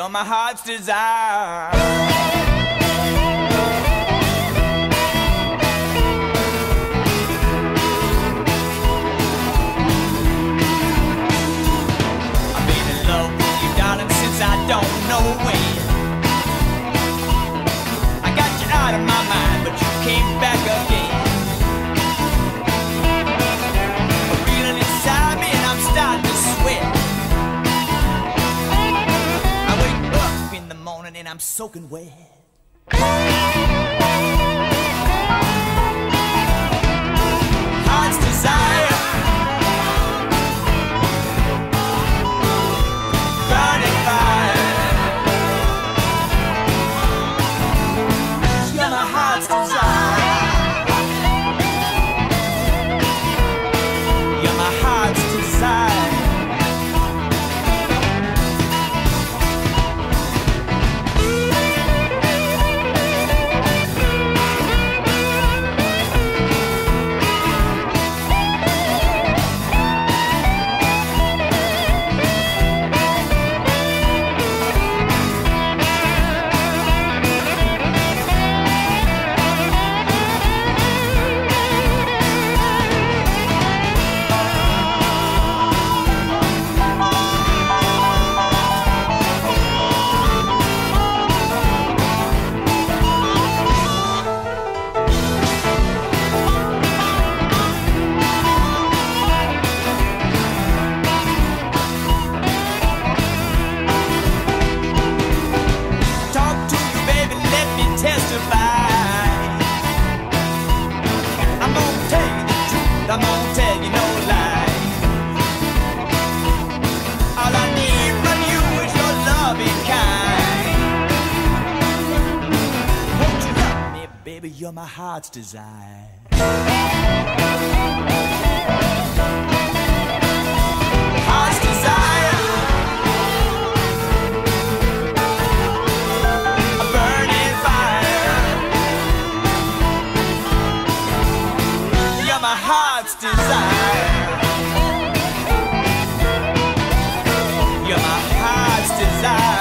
you're my heart's desire. I don't know when. I got you out of my mind, but you came back again. I'm feeling inside me and I'm starting to sweat. I wake up in the morning and I'm soaking wet. Heart's desire. You're my heart's desire. Heart's desire. A burning fire. You're my heart's desire. You're my heart's desire.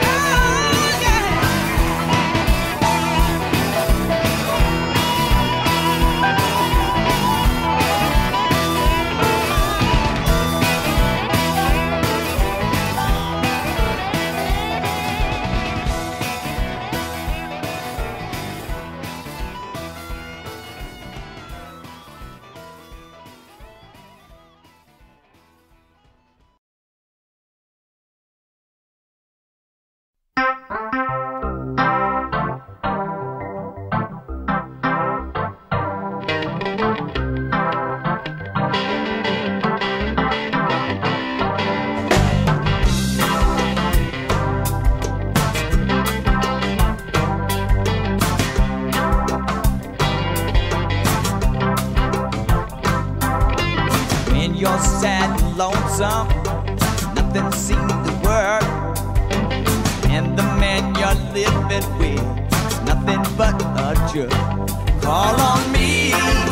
You're sad and lonesome, nothing seems to work, and the man you're living with is nothing but a jerk. Call on me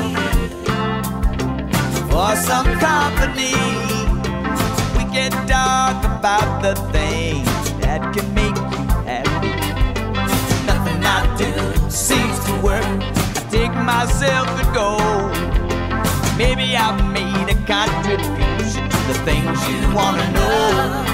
for some company. We can talk about the things that can make you happy. Nothing I do seems to work. I take myself and go. Maybe I've made a contribution to the things you want to know.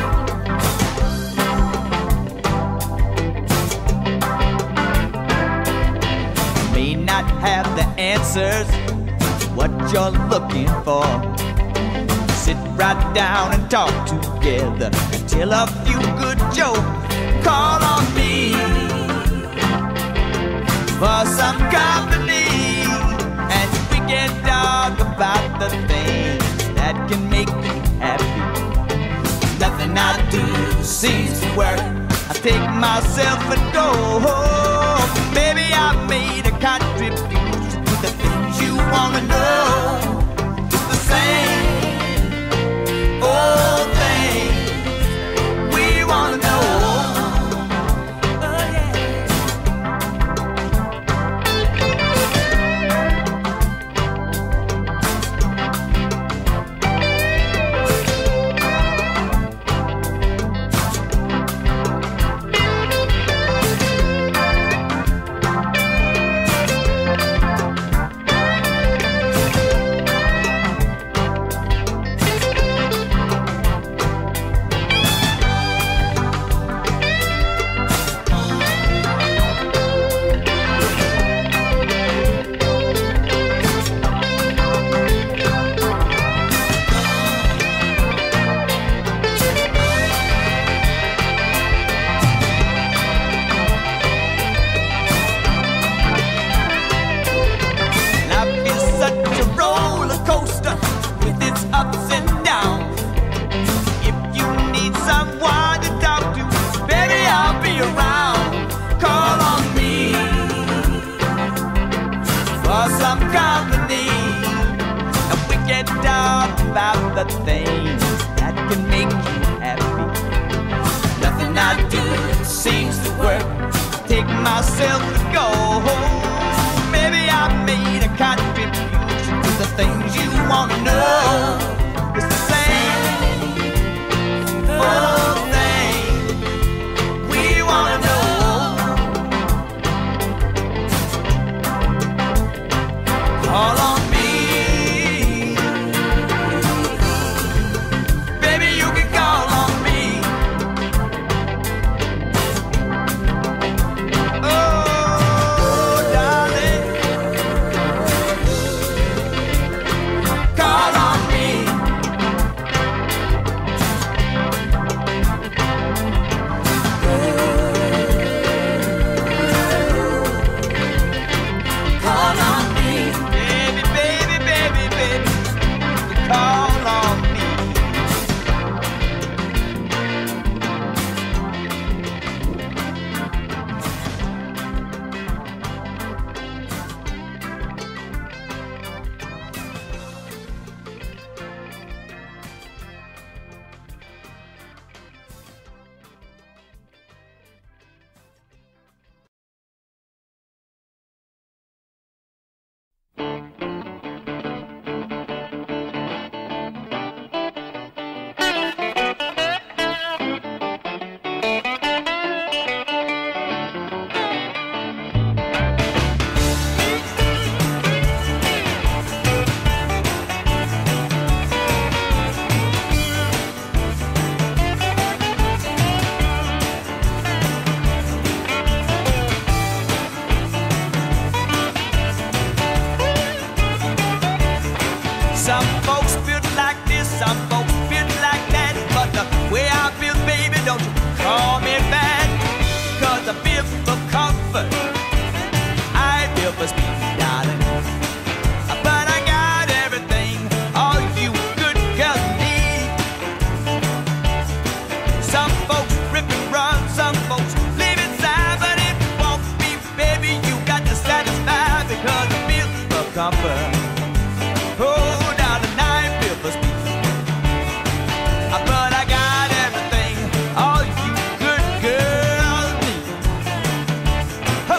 May not have the answers to what you're looking for. Sit right down and talk together and tell a few good jokes. Call on me for some company, and we can talk about the things that can make you happy. Nothing I do seems to work. I take myself and go. Maybe I made a contribution to the things you want to know. It's the same old thing we want to know. the things that can make you happy. Nothing I do seems to work. Take myself to go home. Maybe I made a contribution to the things you wanna know. It's the same old thing we wanna know. Call on me, baby, you can call on me. Oh, darling, call on me. Call on me, baby, baby, baby, baby, call on me. Some folks feel like this, some folks feel like that, but the way I feel, baby, don't you call me back. 'Cause I feel for comfort, I feel for speed, darling. But I got everything all you good girls need. Some folks rip and run, some folks live inside, but it won't be, baby, you got to satisfy, because I feel for comfort. Oh, darling, I feel for speed. But I got everything all you good girls need. Huh.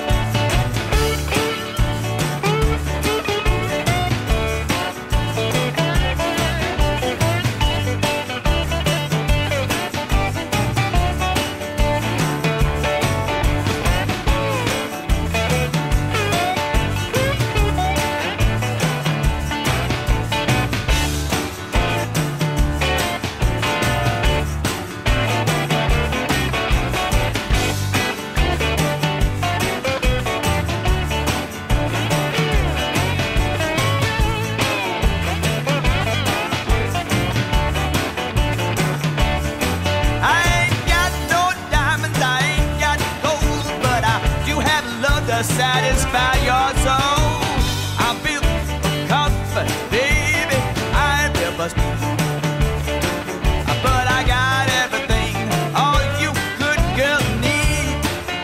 I ain't got no diamonds, I ain't got gold, but I do have love to satisfy your soul. I feel comfort, baby, I feel for speed. But I got everything all you good girls need.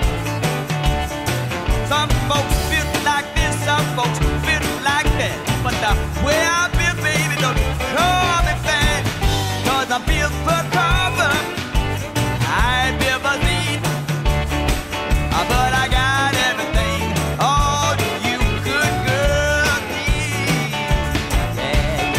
Some folks feel like this, some folks feel like that, but the way I feel, baby, don't call me fat. 'Cause I feel for comfort, I feel for speed. But I got everything all you good girls need. Yeah.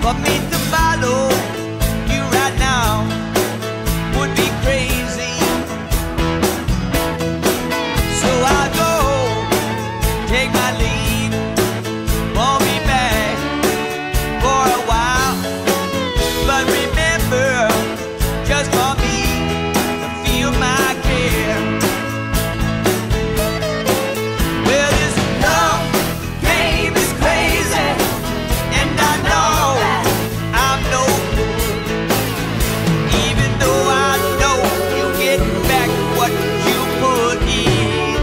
For me to follow you right now would be crazy. So I'll go, take my leave, won't be back for a while. But remember, just for me to feel my care. Well, this love game is crazy, and I know I'm no good. Even though I know you get back what you put in.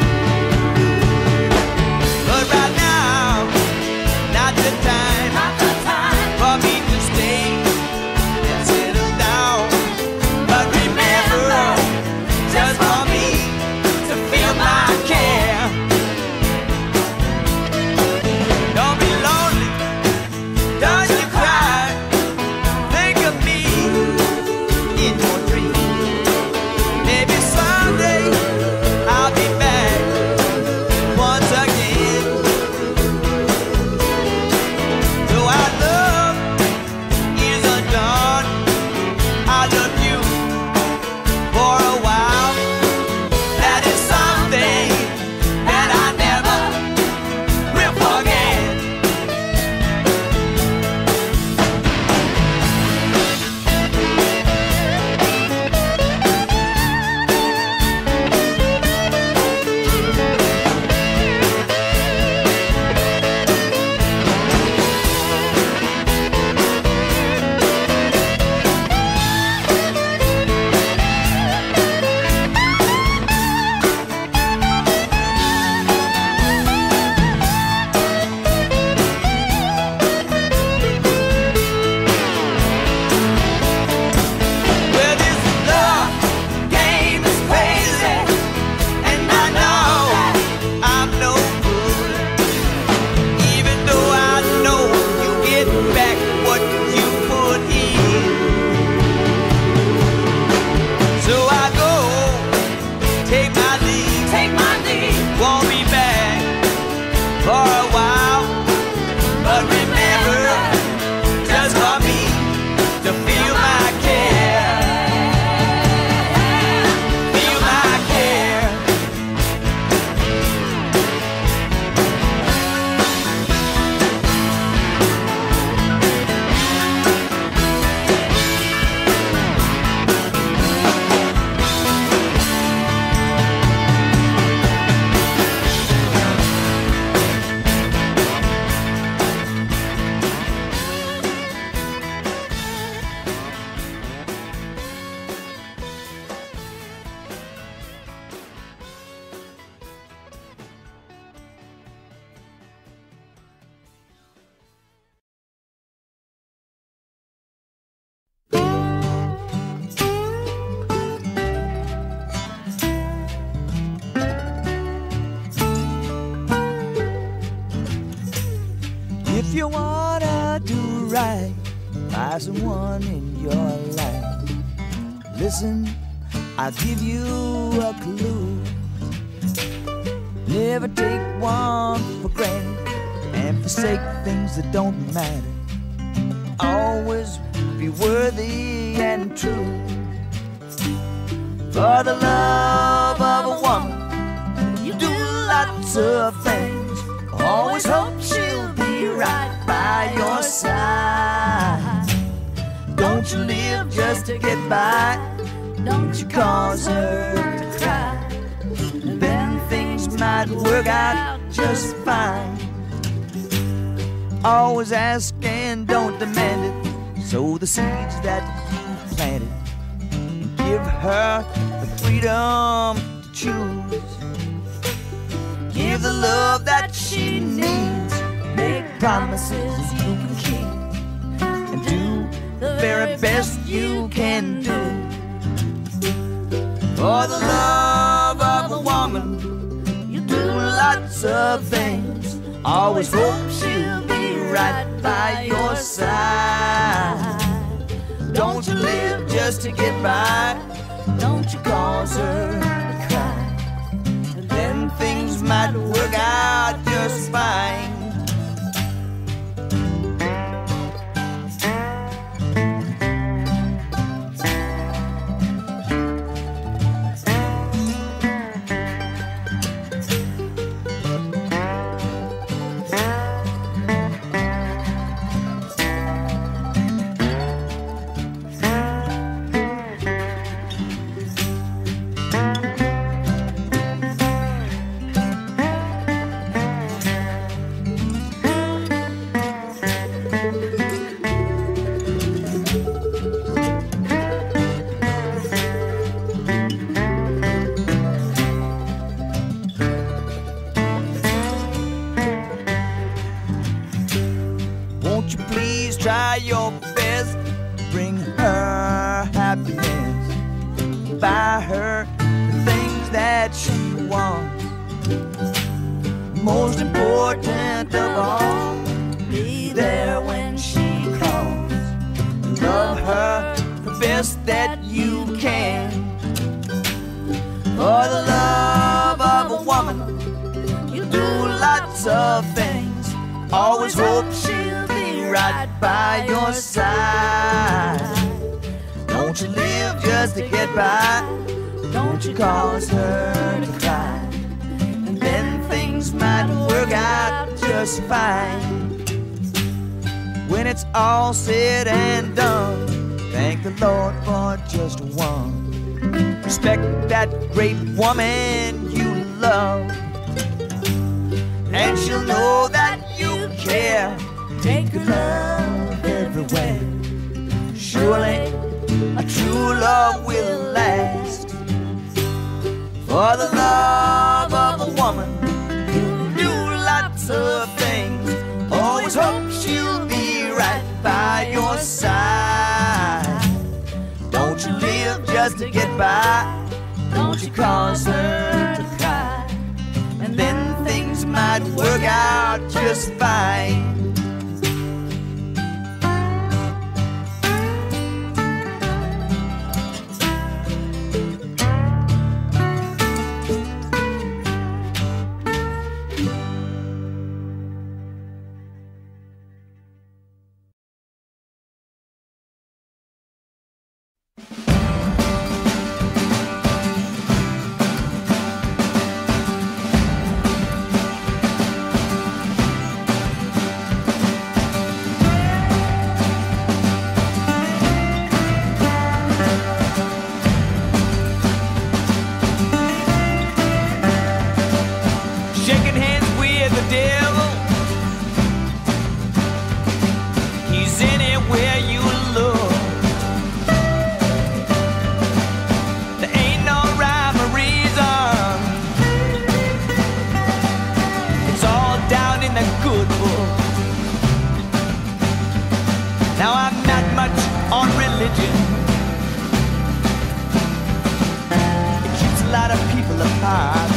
But right now, not the time for me to stay and settle down. But remember, just for me to feel my care. Don't be lonely, don't you cry. Think of me in your dreams. Maybe someday I'll be back once again. Though our love is undone, I love you for a while. That is something that I never will forget. Well, this love game is crazy, and I know I'm no good. Even though I know you get back what you put in. So I go, take my leave, won't be back for a while. But remember, just for me to feel my care. Feel my care. If you wanna do right by someone in your life, listen, I'll give you a clue. Never take one for granted and forsake things that don't matter. Always be worthy and true. For the love of a woman, you do lots of things. Always hope she'll be right by your side. Don't you live just to get by. Don't you cause her to cry. Then things might work out just fine. Always ask and don't demand it. Sow the seeds that you planted, and give her the freedom to choose. Give the love that she needs. Make promises you can keep, and do the very best you can do. For the love of a woman, you do lots of things. Always hope she'll be right by your side. Don't you live just to get by. Don't you cause her to cry. And then things might work out just fine. try your best to bring her happiness. Buy her the things that she wants. Most important of all, be there when she calls. Love her the best that you can. For the love of a woman, you do lots of things. Always hope she'll be right by your side. Don't you live just to get by. Don't you cause her to cry. And then things might work out just fine. When it's all said and done, thank the Lord for just one. Respect that great woman you love, and she'll know that you care. Take your love everywhere. Surely a true love will last. For the love of a woman, you do lots of things. Always hope she'll be right by your side. Don't you live just to get by. Don't you cause her to cry. And then things might work out just fine. Shaking hands with the devil, he's anywhere you look. There ain't no rhyme or reason, it's all down in the good book. Now I'm not much on religion, it keeps a lot of people apart.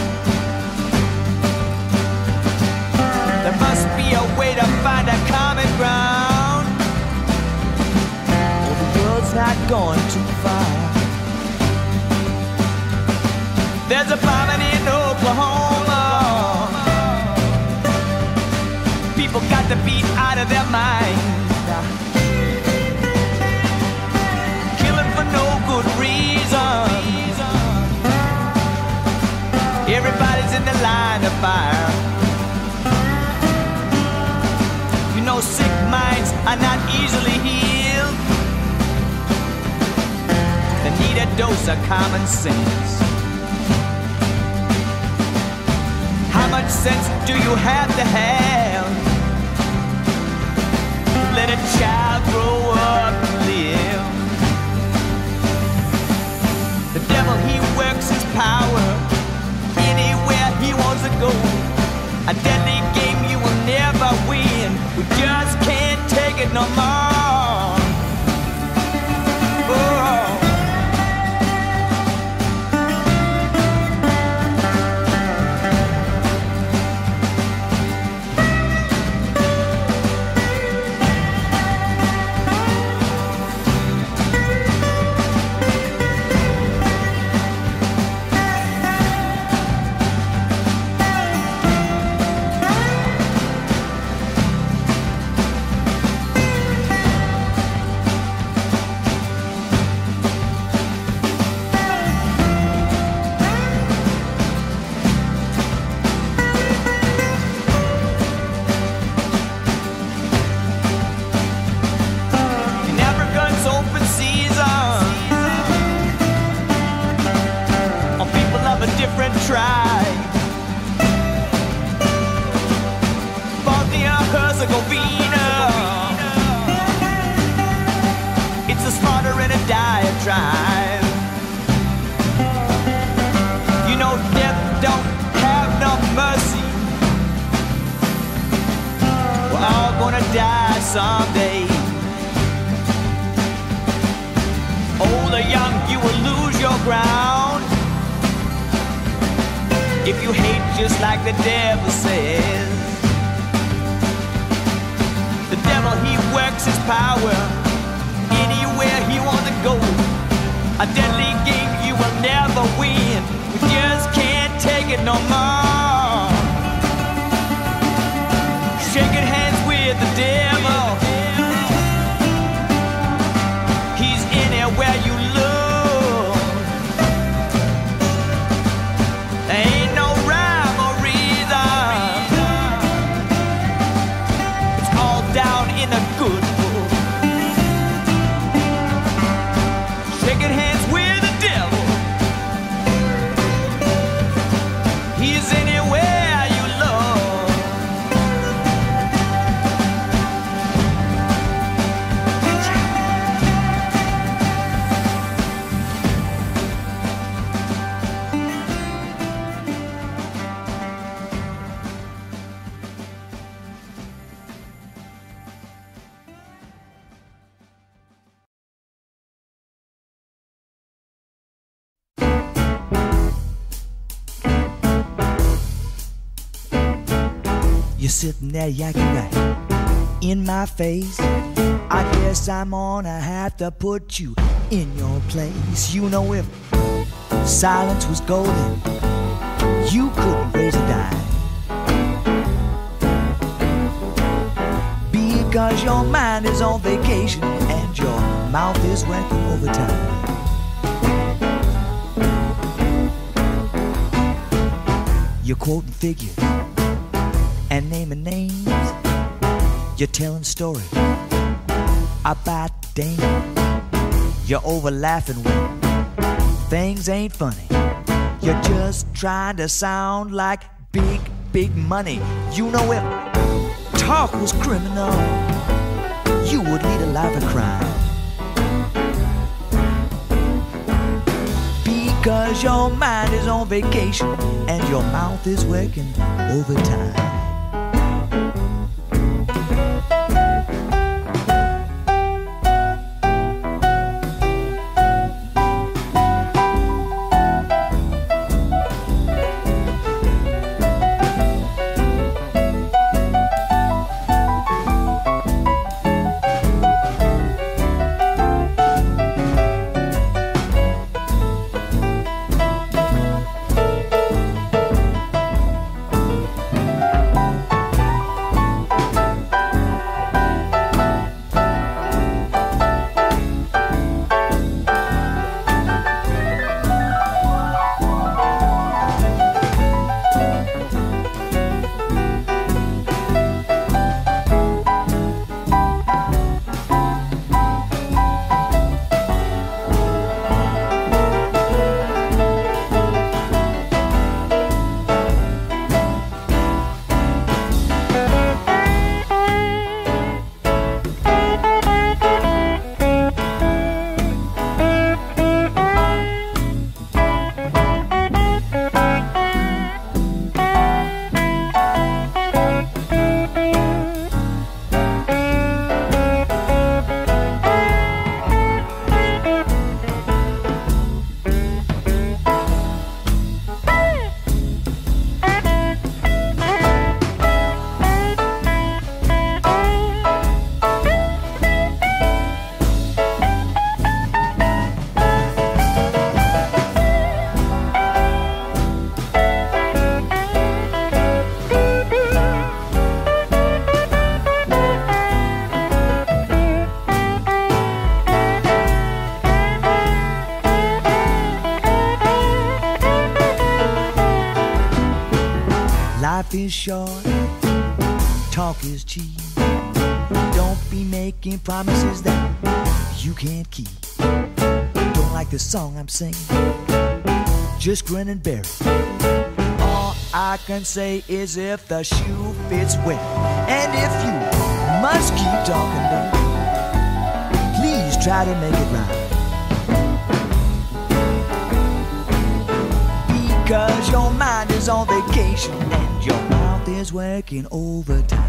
There must be a way to find a common ground. Oh, the world's not going too far. There's a bombing in Oklahoma. People got to be out of their mind. Killing for no good reason. Everybody's in the line of fire. No sick minds are not easily healed. They need a dose of common sense. How much sense do you have to have to let a child grow up and live? The devil, he works his power anywhere he wants to go. A deadly game you will never win. We just can't take it no more. Oh. Different tribe, Bosnia-Herzegovina. It's a slaughter and a diatribe. You know death don't have no mercy. We're all gonna die someday. Old or young, you will lose your ground. If you hate just like the devil says. The devil, he works his power anywhere he wants to go. A deadly game you will never win. You just can't take it no more. Shaking hands with the devil. He's anywhere you look. There ain't no rhyme or reason. It's all down in the good book. Shaking hands with the devil. He's anywhere you look. You're sitting there yakking right in my face. I guess I'm gonna have to put you in your place. You know, if silence was golden, you couldn't raise a dime. Because your mind is on vacation and your mouth is working overtime. You're quoting figures and naming names. You're telling stories about danger. You're over laughing when things ain't funny. You're just trying to sound like big, big money. You know, if talk was criminal, you would lead a life of crime. Because your mind is on vacation and your mouth is working overtime. Life is short, talk is cheap. Don't be making promises that you can't keep. Don't like the song I'm singing, just grin and bear it. All I can say is if the shoe fits well, and if you must keep talking, baby, please try to make it right. Because your mind is on vacation and your mouth is working overtime.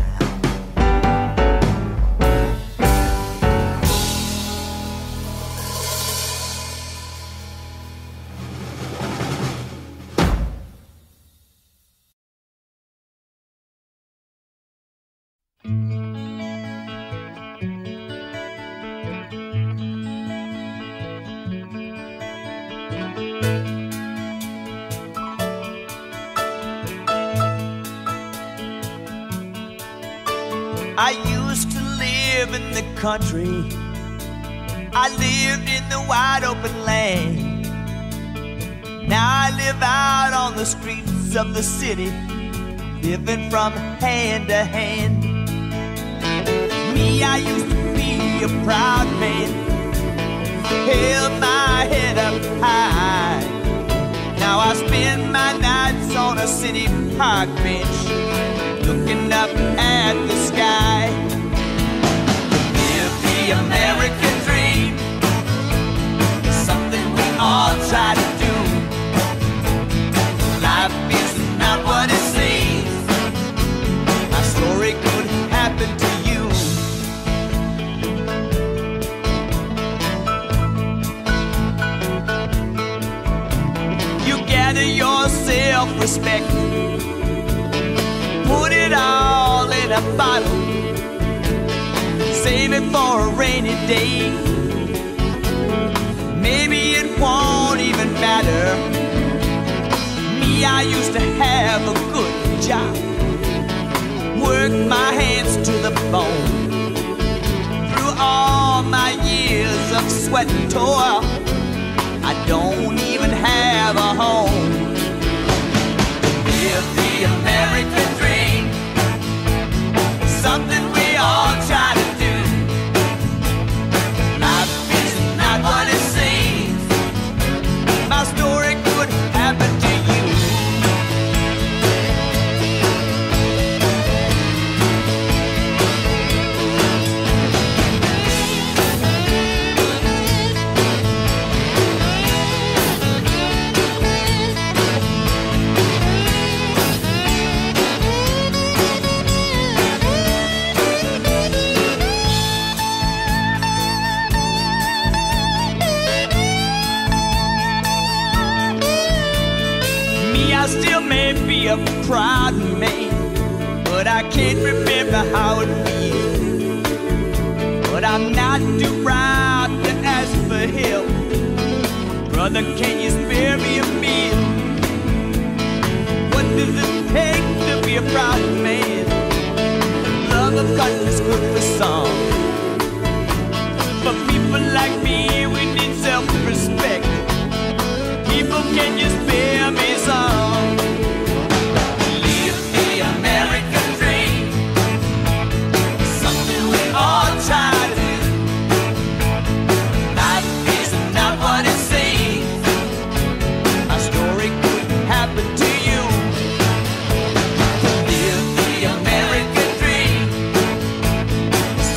live in the country. I lived in the wide open land. Now I live out on the streets of the city, living from hand to hand. Me, I used to be a proud man, held my head up high. Now I spend my nights on a city park bench, looking up at the sky. Live the American dream, something we all try to do. Life is not what it seems. My story could happen to you. You gather your self-respect, put it all in a bottle, save it for a rainy day. Maybe it won't even matter. Me, I used to have a good job, work my hands to the bone. Through all my years of sweat and toil, I don't even have a home. Live the American dream, something we all try to do. Life is not what it seems. My story could happen to you. I still may be a proud man, but I can't remember how it feels. But I'm not too proud to ask for help. Brother, can you spare me a meal? What does it take to be a proud man? Love of country's good for some. For people like me, we need self-respect. People, can you spare me some? Live the American dream, something we all try to do. Life is not what it seems. My story could happen to you. Live the American dream,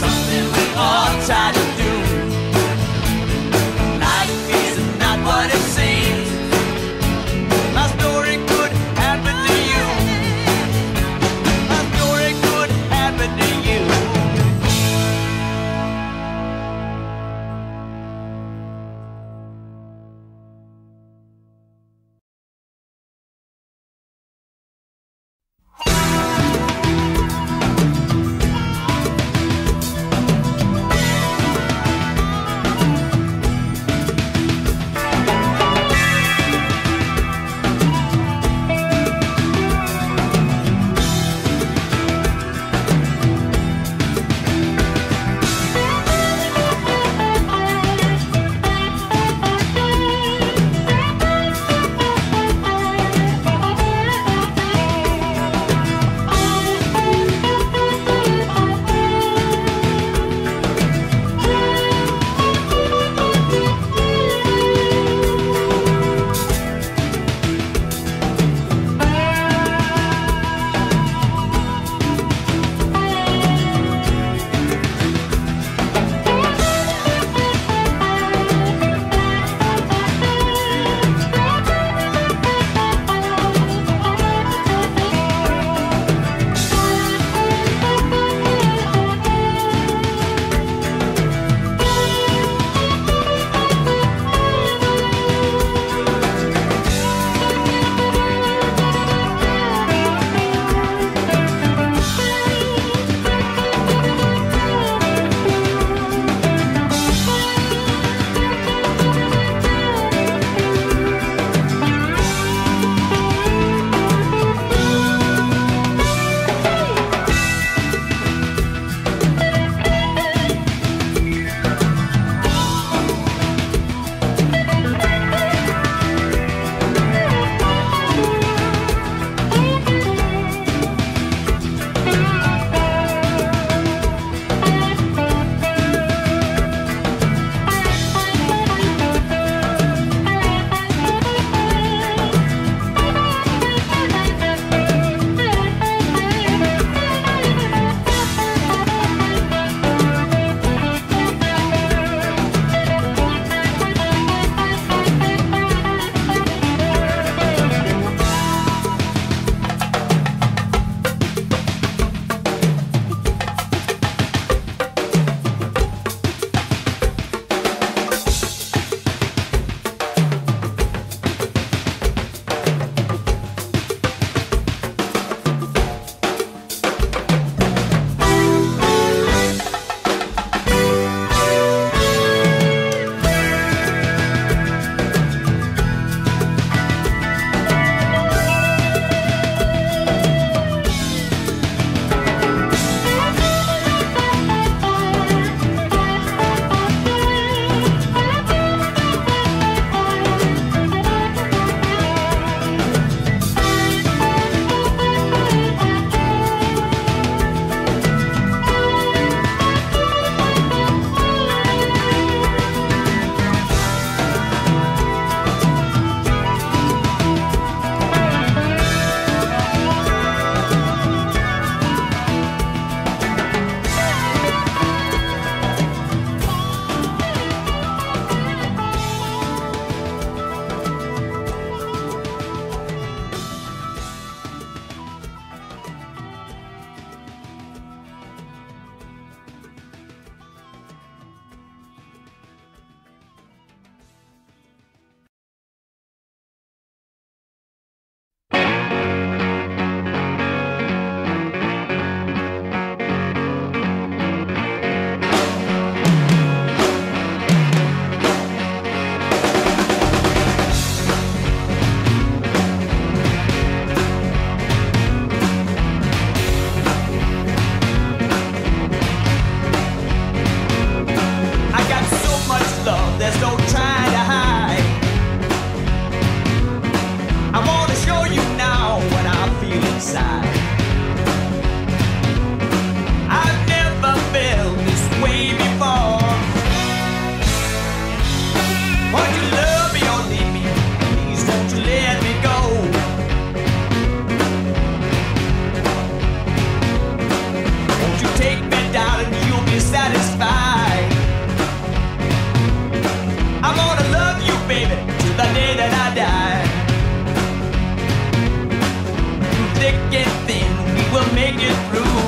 it through.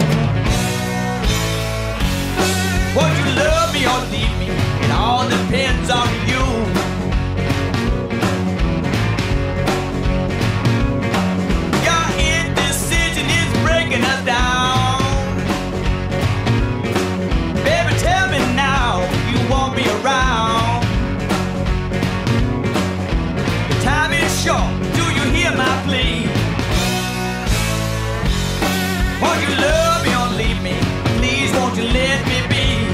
Would you love me or leave me? It all depends on you. Your indecision is breaking us down. Baby, tell me now, you want me around. The time is short, do you hear my plea? Won't you love me or leave me? Please, won't you let me be?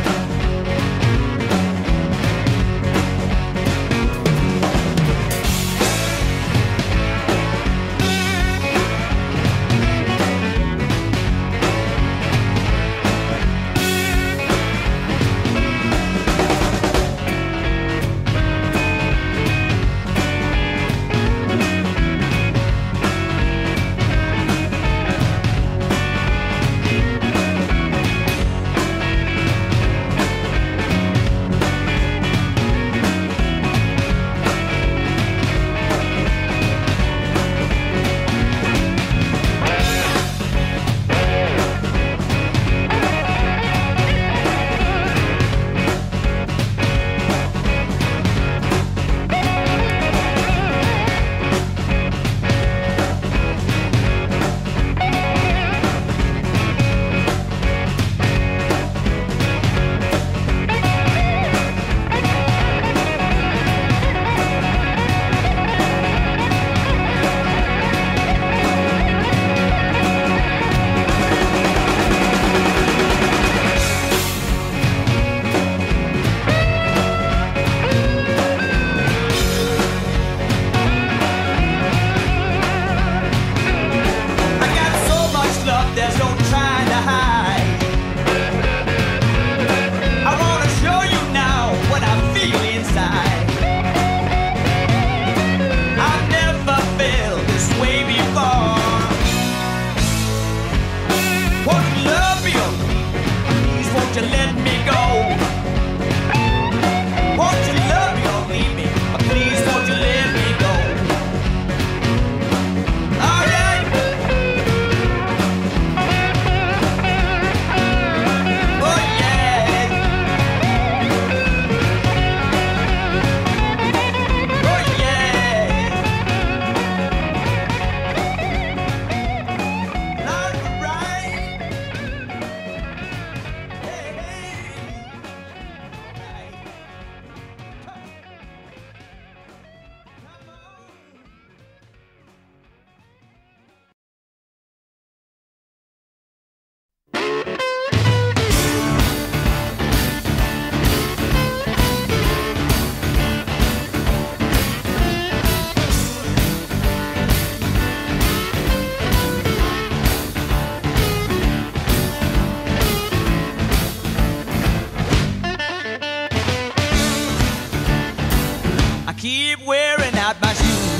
Keep wearing out my shoes,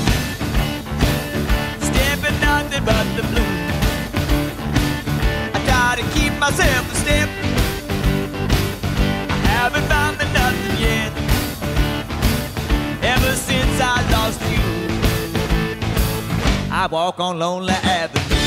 stepping nothing but the blues. I try to keep myself a step, I haven't found the nothing yet. Ever since I lost you, I walk on Lonely Avenue.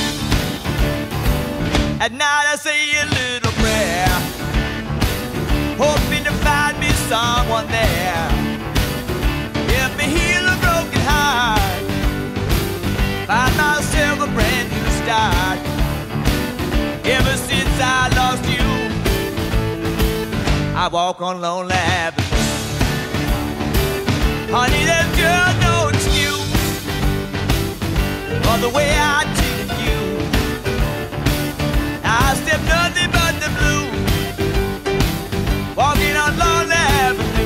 At night I say a little prayer, hoping to find me someone there. Help me heal a broken heart, find myself a brand new start. Ever since I lost you, I walk on Lonely Avenue. Honey, there's just no excuse for the way I treated you. I step nothing but the blues, walking on Lonely Avenue.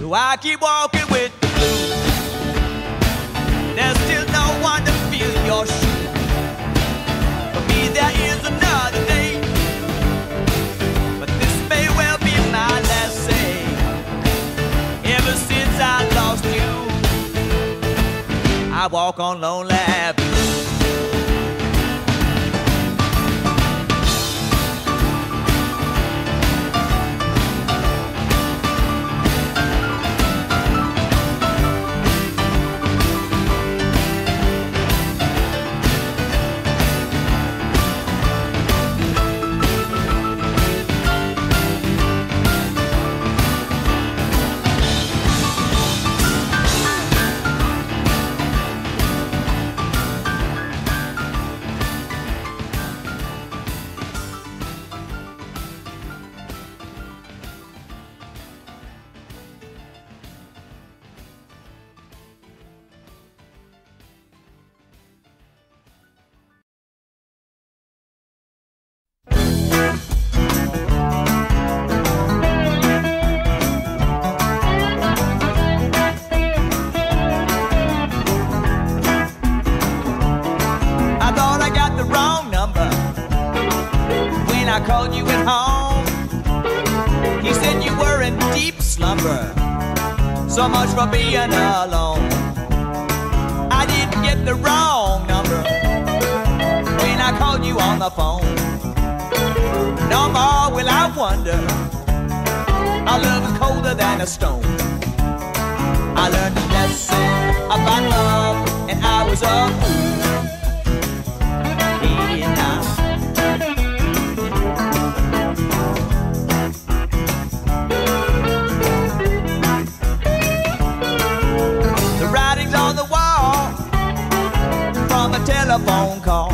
So I keep walking with the blues. There's still no one to feel your shoes. For me there is another day, but this may well be my last say. Ever since I lost you, I walk on Lonely Avenue. I called you at home. He said you were in deep slumber. So much for being alone. I didn't get the wrong number when I called you on the phone. No more will I wonder. Our love is colder than a stone. I learned a lesson about love, and I was a fool. Telephone call,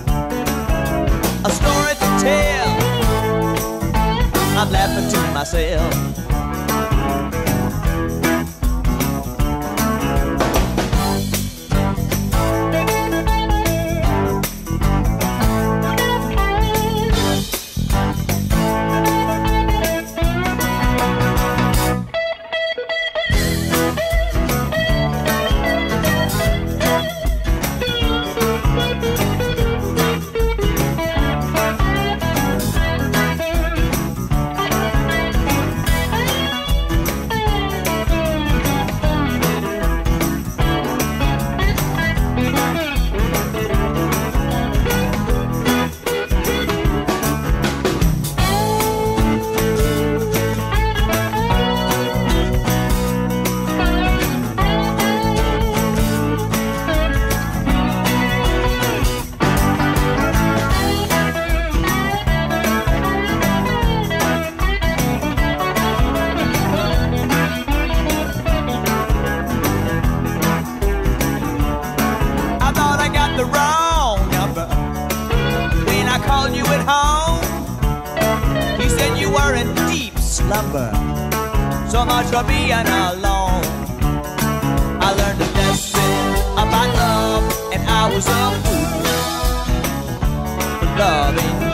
a story to tell. I'm laughing to myself. So much for being alone. I learned a lesson about love, and I was a fool for loving you.